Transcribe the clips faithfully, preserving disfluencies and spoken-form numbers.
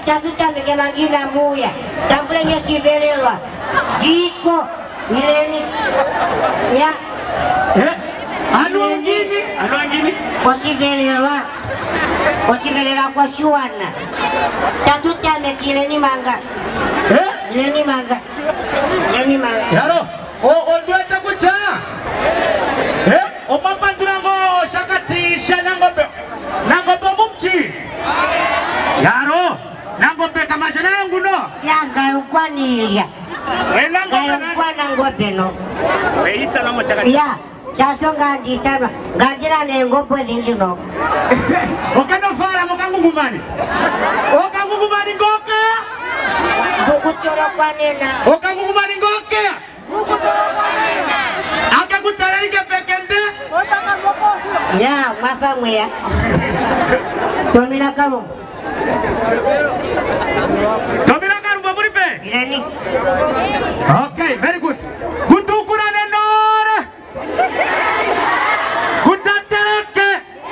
tafuta mege magina muya. Tambule nyesi velelwa. Jiko mileni ya eh anu ngini anu ngini osivelelwa osivelelwa kwa shuana tafuta mekileni manga eh mileni manga mileni manga yaro o o dueta kucha eh o papa durango shakati shanangobe nangobe mumchi yaro nangobe kama shanangu no yanga ukwanilia wenangobe ukwana ngobe no weisa na mchakati ya chaso ngandi taba ngajira ne ngobo zinjino okano fara mukangungumani okangungumani ngoke bukutoro kwanena okangungumani ngoke bukutoro kwanena akakutararike pekende otaka ngoko ya mwafa mweya tomina kalu tomina kalu baburipe irani okay very good kutukura nenore kutatereke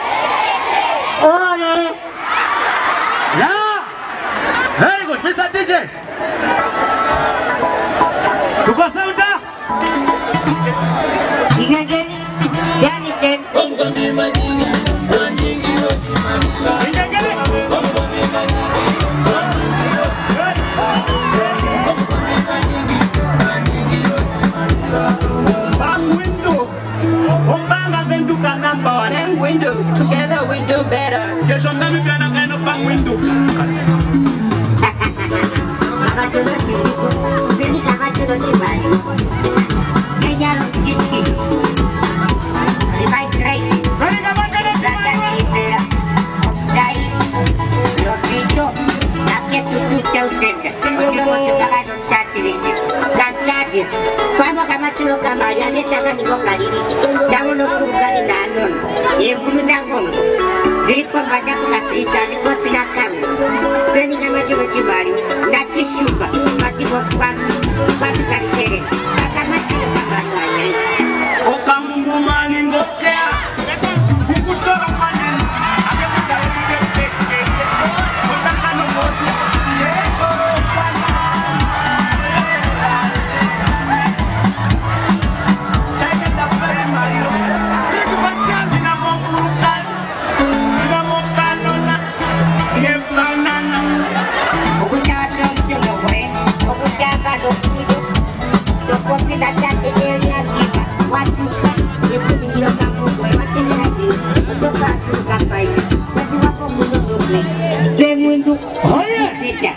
ore yeah very good Mister D J tuko sauda ingageni yani sen Ngombe manyingi manyingi osimamila ingageni ngombe manyingi manyingi number one. Bang window, together we do better. Kesho ndani pia na kaino bang window. Kakachono chiko, beni kakachono chibali. Kenyaro jiski. Rivai trai. Beni kakachono chibali. Opsai. Lopito. Nake tutu tausenda. Kuchilo mocho kakacho msatirichi. Cascades. Kwamo kama chulo kamari. Anetaka niko kaliriki. Tango no kurukari na anon. Yembulu dangono. Diripo mbada kukafrita. Lipo pinakami. Beni kama chulo chibali. Nachi shuba. Mati wakwami. Wakwami karitere. Kama chulo kamari wanyari. Okangungu mani ngokea. Kukutora mani. Ake kutara mide peke. Kutaka no mosi. Ekoro pana. Shaike tapere mario. Ina mongurukan. Ina monganona. Ine banana. Okusawa trompe no kore. Okutaka no kudo. Tokopi na tate eri akika. Watuka. Yepu mingiro kamungo. Watene haji. Otoka asuru kapai. Watu wako mundo nukwe. Demundu. Oye. Pita.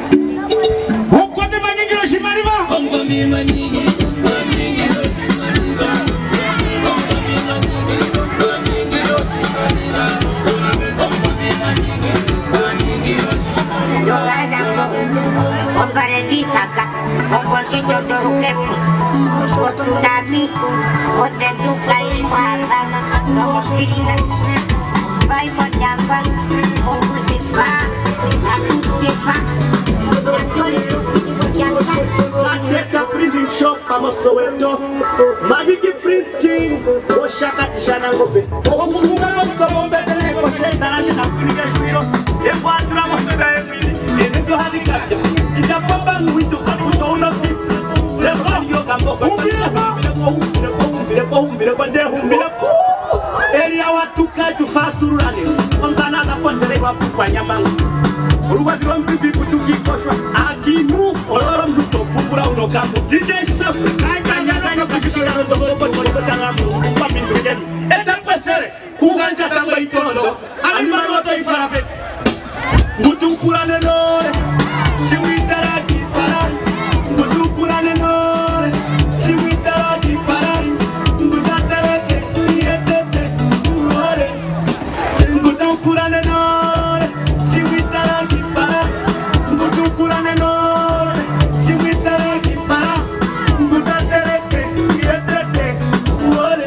Okwame manyingi oshimariba. ngombe manyingi manyingi osimamila ngombe manyingi manyingi osimamila ngombe manyingi manyingi osimamila Yogaza ko. Ombaredi kaka. Ombosito dorukepi. Otsunami. Otenduka iwabana. Nomoshirina. Vai mondamba. Okutepa. Akutepa. Nakoli tukuni mojanga. Mateka printing shop kama Soweto. Magiki printing. Oshakati shanangobe. Okufunga kwa bombe tele kwa international communication. Ebo atura moseda emili. Endo handicap. Itapamba ngwindo kakuto una fifty. Ebo yo kambo kwa umbile kwa umbile kwa umbile kwa umbile kwa nde umbile kwa Elia watuka tufasurane. Omsana za pondele kwa kwa nyamangu. Uruwa ziro mzibi kutuki koshwa Akinu oloro mduto pupura unokambo D J Sosu Kanya nyanyo kashishira ndo mdopo choroko changamu Mpa mintu jemi Eta kwesere Kuganja tamba itondo Anima noto ifarape Ngutu kurane nore Shiwitara kipara Ngutu kurane nore Shiwitara kipara Ngutatereke Yetete Nore Ngutu kurane nore Shiwitara kipara Ngutu kurane nore Shiwitara kipara Ngutatereke Yetete Nore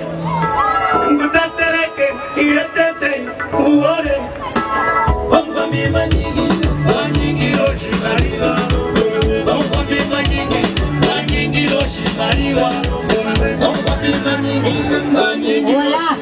Ngutatereke Yetete Nore ngombe manyingi manyingi osimamila ngombe manyingi manyingi osimamila ngombe manyingi manyingi Hola.